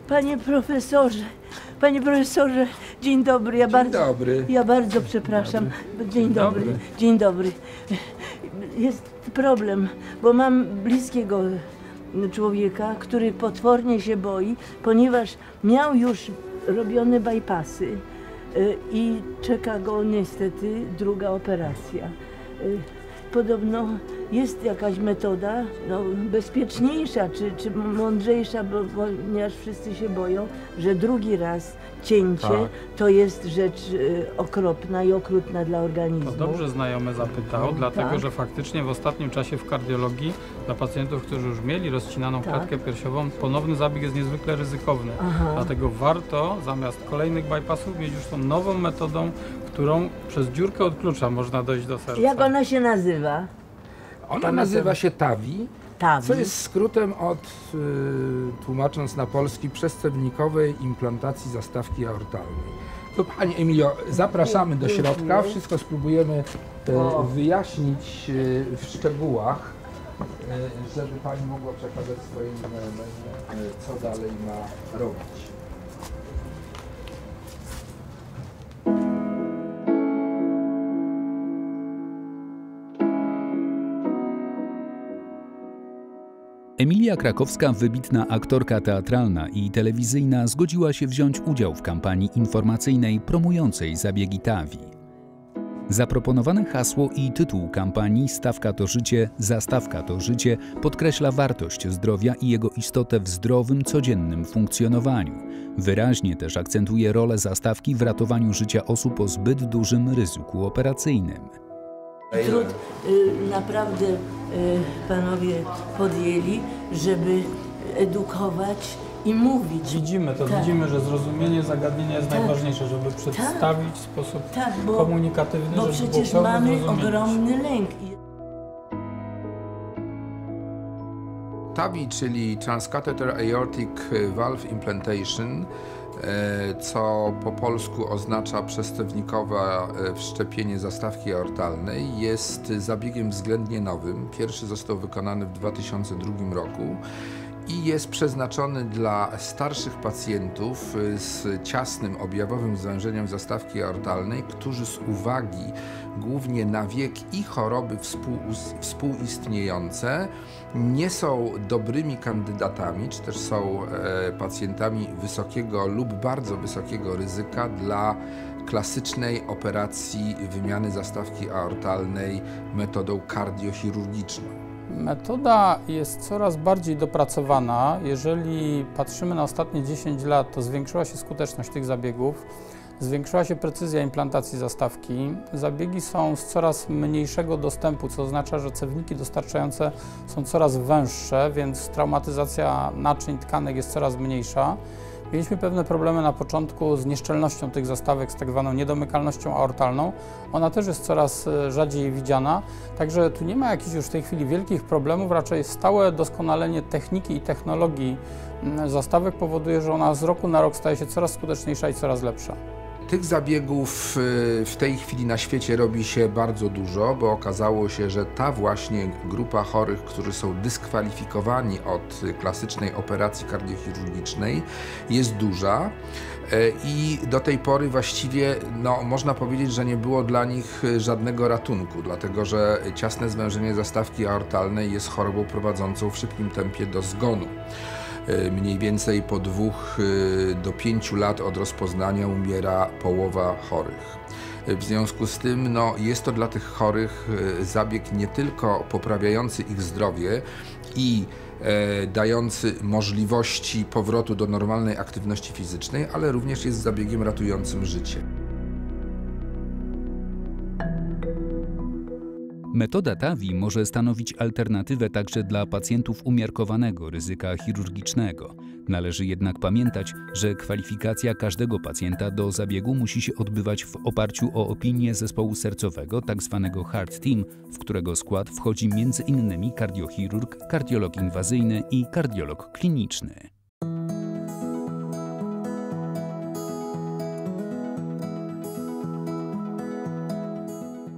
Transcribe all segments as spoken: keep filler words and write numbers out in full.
Panie profesorze, panie profesorze, dzień dobry. Ja Dzień bardzo, dobry. Ja bardzo przepraszam. Dzień, dzień dobry. dobry. Dzień dobry. Jest problem, bo mam bliskiego człowieka, który potwornie się boi, ponieważ miał już robione bypassy i czeka go niestety druga operacja. Podobno jest jakaś metoda no, bezpieczniejsza czy, czy mądrzejsza, bo, ponieważ wszyscy się boją, że drugi raz cięcie tak. to jest rzecz y, okropna i okrutna dla organizmu. To dobrze znajomy zapytał, no, dlatego tak. że faktycznie w ostatnim czasie w kardiologii dla pacjentów, którzy już mieli rozcinaną tak. klatkę piersiową, ponowny zabieg jest niezwykle ryzykowny. Aha. Dlatego warto zamiast kolejnych bypassów mieć już tą nową metodą, którą przez dziurkę od klucza można dojść do serca. Jak ona się nazywa? Ona nazywa się TAVI, TAVI, co jest skrótem od, y, tłumacząc na polski, przescewnikowej implantacji zastawki aortalnej. To Pani Emilio, zapraszamy do środka, wszystko spróbujemy y, wyjaśnić y, w szczegółach, y, żeby Pani mogła przekazać swojej znajomej, y, co dalej ma robić. Emilia Krakowska, wybitna aktorka teatralna i telewizyjna, zgodziła się wziąć udział w kampanii informacyjnej promującej zabiegi TAVI. Zaproponowane hasło i tytuł kampanii „Stawka to życie, zastawka to życie” podkreśla wartość zdrowia i jego istotę w zdrowym, codziennym funkcjonowaniu. Wyraźnie też akcentuje rolę zastawki w ratowaniu życia osób o zbyt dużym ryzyku operacyjnym. Trud y, naprawdę y, panowie podjęli, żeby edukować i mówić. Widzimy to, tak. widzimy, że zrozumienie zagadnienia jest tak. najważniejsze, żeby przedstawić tak. w sposób tak, bo, komunikatywny, bo żeby przecież było mamy ogromny lęk. TAVI, czyli Transcatheter Aortic Valve Implantation, co po polsku oznacza przestewnikowe wszczepienie zastawki aortalnej, jest zabiegiem względnie nowym. Pierwszy został wykonany w dwa tysiące drugim roku i jest przeznaczony dla starszych pacjentów z ciasnym objawowym zwężeniem zastawki aortalnej, którzy z uwagi głównie na wiek i choroby współistniejące nie są dobrymi kandydatami, czy też są pacjentami wysokiego lub bardzo wysokiego ryzyka dla klasycznej operacji wymiany zastawki aortalnej metodą kardiochirurgiczną. Metoda jest coraz bardziej dopracowana. Jeżeli patrzymy na ostatnie dziesięć lat, to zwiększyła się skuteczność tych zabiegów, zwiększyła się precyzja implantacji zastawki. Zabiegi są z coraz mniejszego dostępu, co oznacza, że cewniki dostarczające są coraz węższe, więc traumatyzacja naczyń tkanek jest coraz mniejsza. Mieliśmy pewne problemy na początku z nieszczelnością tych zastawek, z tak zwaną niedomykalnością aortalną. Ona też jest coraz rzadziej widziana, także tu nie ma jakichś już w tej chwili wielkich problemów, raczej stałe doskonalenie techniki i technologii zastawek powoduje, że ona z roku na rok staje się coraz skuteczniejsza i coraz lepsza. Tych zabiegów w tej chwili na świecie robi się bardzo dużo, bo okazało się, że ta właśnie grupa chorych, którzy są dyskwalifikowani od klasycznej operacji kardiochirurgicznej, jest duża i do tej pory właściwie no, można powiedzieć, że nie było dla nich żadnego ratunku, dlatego że ciasne zwężenie zastawki aortalnej jest chorobą prowadzącą w szybkim tempie do zgonu. Mniej więcej po dwóch do pięciu lat od rozpoznania umiera połowa chorych. W związku z tym no, jest to dla tych chorych zabieg nie tylko poprawiający ich zdrowie i e, dający możliwości powrotu do normalnej aktywności fizycznej, ale również jest zabiegiem ratującym życie. Metoda TAVI może stanowić alternatywę także dla pacjentów umiarkowanego ryzyka chirurgicznego. Należy jednak pamiętać, że kwalifikacja każdego pacjenta do zabiegu musi się odbywać w oparciu o opinię zespołu sercowego, tzw. Heart Team, w którego skład wchodzi między innymi kardiochirurg, kardiolog inwazyjny i kardiolog kliniczny.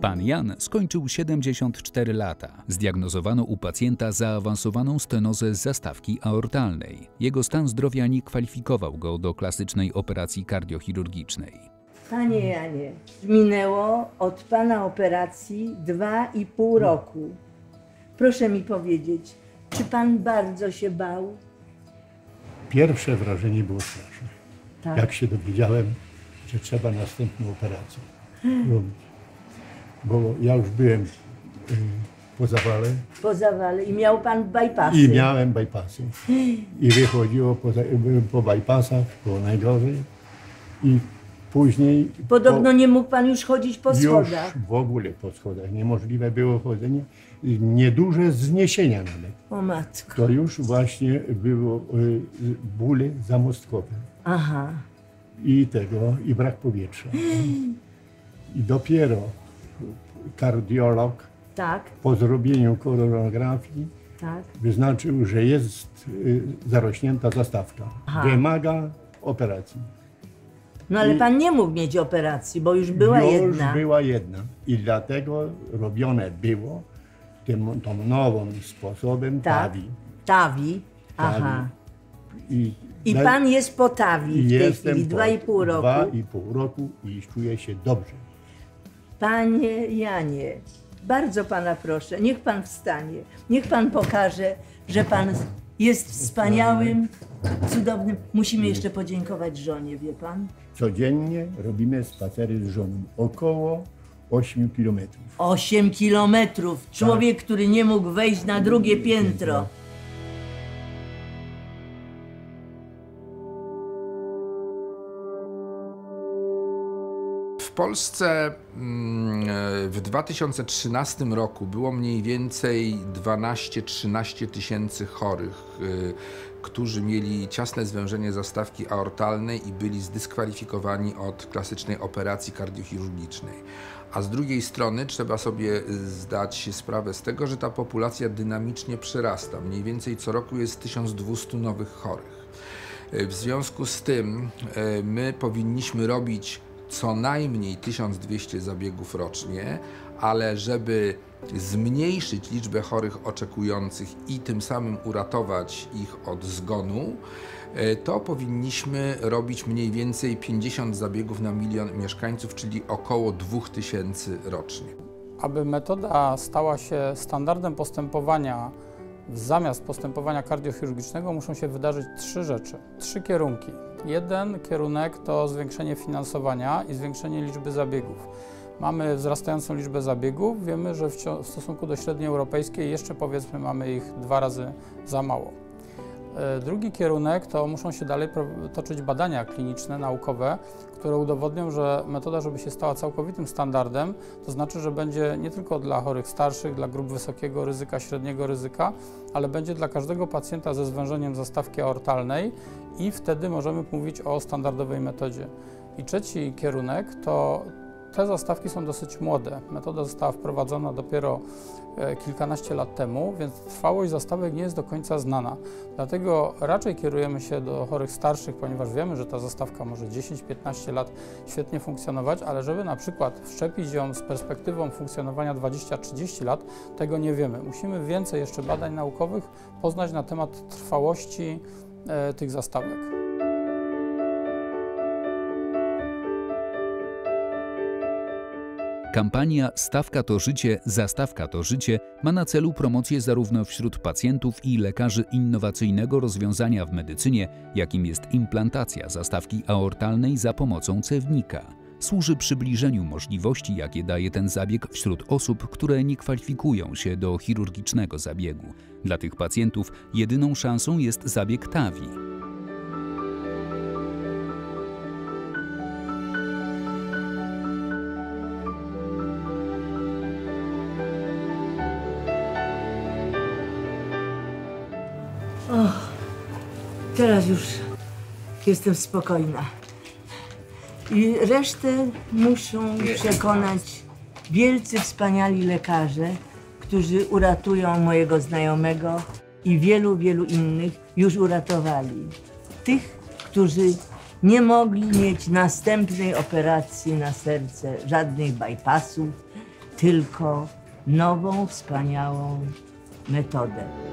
Pan Jan skończył siedemdziesiąt cztery lata. Zdiagnozowano u pacjenta zaawansowaną stenozę zastawki aortalnej. Jego stan zdrowia nie kwalifikował go do klasycznej operacji kardiochirurgicznej. Panie Janie, minęło od pana operacji dwa i pół roku. Proszę mi powiedzieć, czy pan bardzo się bał? Pierwsze wrażenie było straszne. Tak. Jak się dowiedziałem, że trzeba następną operację robić. Bo ja już byłem y, po zawale Po zawale i miał pan bypassy. i miałem bypassy. I wychodziło po, za- po bypassach, było najgorzej. I później... Podobno po, nie mógł pan już chodzić po już schodach. w ogóle po schodach. Niemożliwe było chodzenie. I nieduże zniesienia nawet. O matko. To już właśnie było y, bóle zamostkowe. Aha. I tego, i brak powietrza. I dopiero kardiolog Tak, po zrobieniu koronografii tak. wyznaczył, że jest y, zarośnięta zastawka. Aha. Wymaga operacji. No ale I- pan nie mógł mieć operacji, bo już była Już jedna. była jedna. I dlatego robione było tym tą nową sposobem Tak. TAVI. Tawi. Aha. I, I na- pan jest po Tawi i w tej jestem chwili, po dwa i pół roku. Dwa i pół roku i czuję się dobrze. Panie Janie, bardzo pana proszę, niech pan wstanie, niech pan pokaże, że pan jest wspaniałym, cudownym. Musimy jeszcze podziękować żonie, wie pan? Codziennie robimy spacery z żoną. Około ośmiu kilometrów. Osiem kilometrów. Człowiek, który nie mógł wejść na drugie piętro. W Polsce mm, w dwa tysiące trzynastym roku było mniej więcej dwanaście trzynaście tysięcy chorych, y, którzy mieli ciasne zwężenie zastawki aortalnej i byli zdyskwalifikowani od klasycznej operacji kardiochirurgicznej. A z drugiej strony trzeba sobie zdać sprawę z tego, że ta populacja dynamicznie przyrasta. Mniej więcej co roku jest tysiąc dwieście nowych chorych. W związku z tym y, my powinniśmy robić co najmniej tysiąc dwieście zabiegów rocznie, ale żeby zmniejszyć liczbę chorych oczekujących i tym samym uratować ich od zgonu, to powinniśmy robić mniej więcej pięćdziesiąt zabiegów na milion mieszkańców, czyli około dwóch tysięcy rocznie. Aby metoda stała się standardem postępowania zamiast postępowania kardiochirurgicznego, muszą się wydarzyć trzy rzeczy, trzy kierunki. Jeden kierunek to zwiększenie finansowania i zwiększenie liczby zabiegów. Mamy wzrastającą liczbę zabiegów, wiemy, że w, w stosunku do średniej europejskiej jeszcze powiedzmy mamy ich dwa razy za mało. Drugi kierunek to muszą się dalej toczyć badania kliniczne, naukowe, które udowodnią, że metoda, żeby się stała całkowitym standardem, to znaczy, że będzie nie tylko dla chorych starszych, dla grup wysokiego ryzyka, średniego ryzyka, ale będzie dla każdego pacjenta ze zwężeniem zastawki aortalnej i wtedy możemy mówić o standardowej metodzie. I trzeci kierunek to te zastawki są dosyć młode. Metoda została wprowadzona dopiero kilkanaście lat temu, więc trwałość zastawek nie jest do końca znana. Dlatego raczej kierujemy się do chorych starszych, ponieważ wiemy, że ta zastawka może dziesięć piętnaście lat świetnie funkcjonować, ale żeby na przykład wszczepić ją z perspektywą funkcjonowania dwadzieścia trzydzieści lat, tego nie wiemy. Musimy więcej jeszcze badań naukowych poznać na temat trwałości e, tych zastawek. Kampania Stawka to życie, zastawka to życie ma na celu promocję zarówno wśród pacjentów i lekarzy innowacyjnego rozwiązania w medycynie, jakim jest implantacja zastawki aortalnej za pomocą cewnika. Służy przybliżeniu możliwości, jakie daje ten zabieg wśród osób, które nie kwalifikują się do chirurgicznego zabiegu. Dla tych pacjentów jedyną szansą jest zabieg TAVI. Teraz już jestem spokojna. I resztę muszą przekonać wielcy, wspaniali lekarze, którzy uratują mojego znajomego i wielu, wielu innych już uratowali. Tych, którzy nie mogli mieć następnej operacji na serce, żadnych bypassów. tylko nową, wspaniałą metodę.